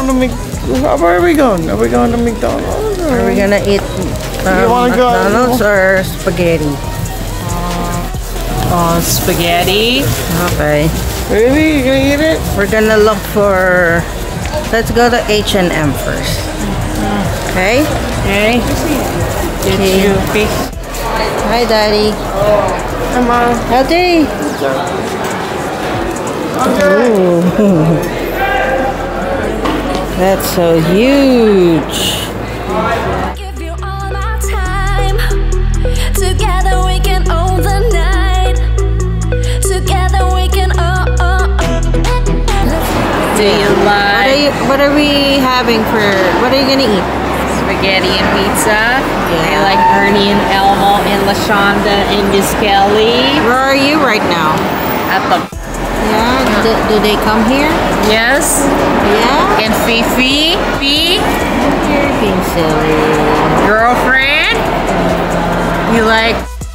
to where are we going? Are we going to McDonald's? Are we gonna eat McDonald's or spaghetti? Spaghetti. Okay. Really? You gonna eat it? We're gonna look for. Let's go to H&M first. Okay. Okay. Get you a piece. Hi, Daddy. Come on. Daddy. Ooh. That's so huge. Give you all my time. Together we can own the night. Together we can Do you like What are we having for? What are you gonna eat? spaghetti and pizza? Yeah. I like Ernie and Elmo and LaShonda and Miss Kelly. Where are you right now? At the Yeah. Do they come here? yes. Yeah. And Fifi, You're being silly. girlfriend. You like